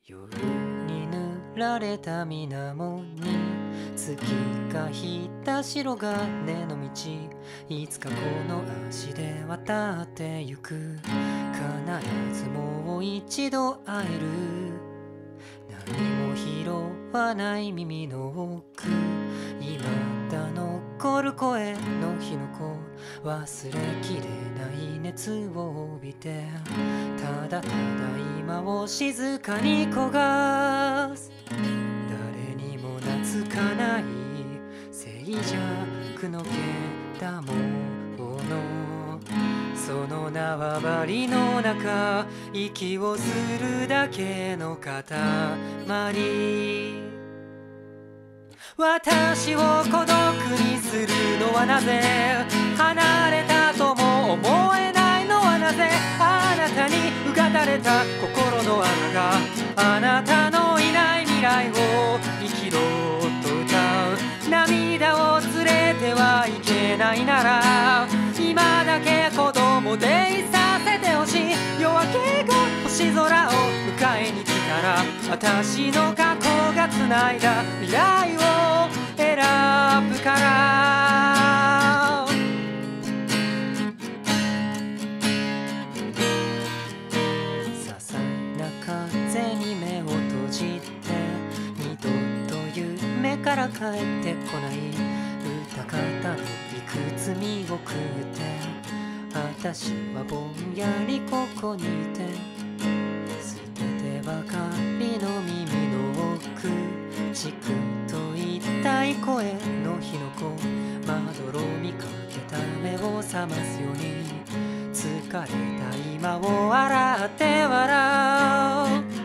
夜に塗られた水面に月が引いた白金の道、いつかこの足で渡ってゆく。必ずもう一度会える。何も拾わない耳の奥、未だ残る声の火の粉、忘れきれない熱を帯びて、ただただ今を静かに焦がす。誰にも懐かない静寂のけだもの、その縄張りの中、息をするだけの塊。私を孤独にするのはなぜ、離れたとも思えないのはなぜ、あなたにうがたれた心の穴が、あなたのいない未来を生きろと歌う。涙を連れてはいけないなら、今だけ子供でいさせてほしい。夜明けが星空を迎えに来たら、私の過去が繋いだ未来を選ぶから。些細な風に目を閉じて、二度と夢から帰ってこない歌方のいくつみを食って、私はぼんやりここにいて、捨ててばかりの耳の奥、チクと痛い声の火の粉、まどろみかけた目を覚ますように、疲れた今を洗って笑う。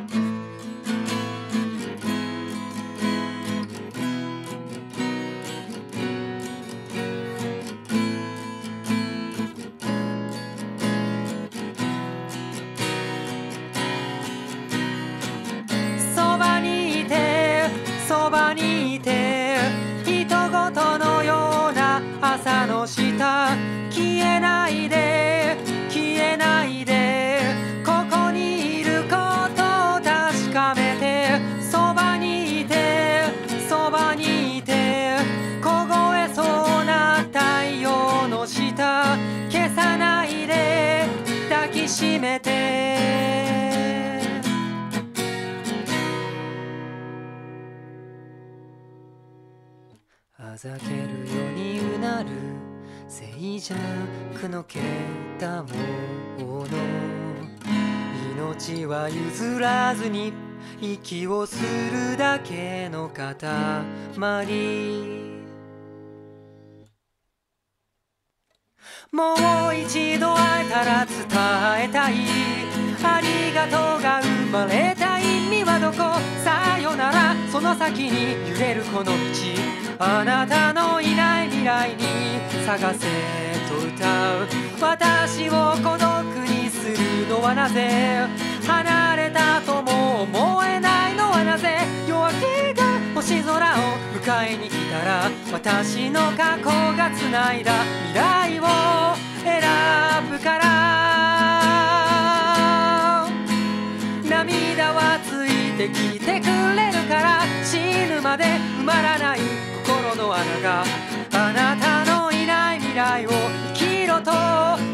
そばにいて、人ごとのような朝の下、消えないで消えないで、ここにいることを確かめて。そばにいてそばにいて、凍えそうな太陽の下、消さないで抱きしめて。あざけるようにうなる静寂のけだもの、命は譲らずに息をするだけの塊。もう一度会えたら伝えたい、ありがとうが生まれた意味はどこ。さよならその先に揺れるこの道、あなたのいない未来に探せと歌う。私を孤独にするのはなぜ、離れたとも思えないのはなぜ、夜明けが星空を迎えに来たら、私の過去が繋いだ未来を選ぶから。涙はついてきてくれるから、死ぬまで埋まらない心の穴が、あなたのいない未来を生きろと